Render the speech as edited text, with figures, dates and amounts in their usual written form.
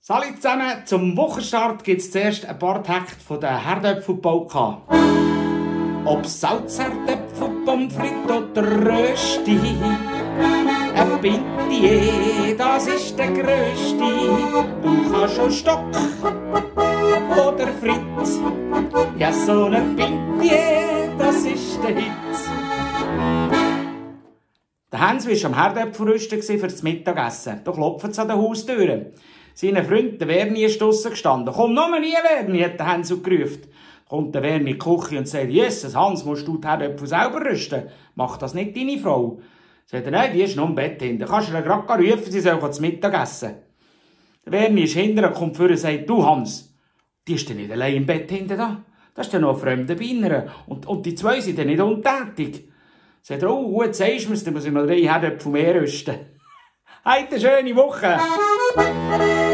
Salut zusammen, zum Wochenstart gibt es zuerst ein paar Takte von der Herdöpfelpolka. Ob Salzherdöpfel, Pommes frites oder Rösti, ein Pintier, das ist der grösste. Du kannst schon Stock oder Fritz, ja so ein Pintier, das ist der Hit. Der Hans war am Herdöpfelrüsten für das Mittagessen. Da klopft es an den Haustüren. Seine Freund, der Werni, ist draussen gestanden. «Komm noch nie, Werni!» hat der Hans gerufen. Kommt der Werni in die Küche und sagt, «Jesus, Hans, musst du die Herdöpfel selber rüsten? Mach das nicht deine Frau?» Sagt er, «Nein, die ist noch im Bett hinten. Kannst du ihr gerade rufen, sie soll zum Mittag essen?» Der Werni ist hinterher, kommt vor und sagt, «Du, Hans, die ist denn nicht allein im Bett hinten da? Das ist ja noch ein fremder Binner. Und die zwei sind ja nicht untätig.» Sagt er, «Oh, gut, sagst du mir's, dann muss ich mal 3 Herdöpfel mehr rüsten.» Habt eine schöne Woche!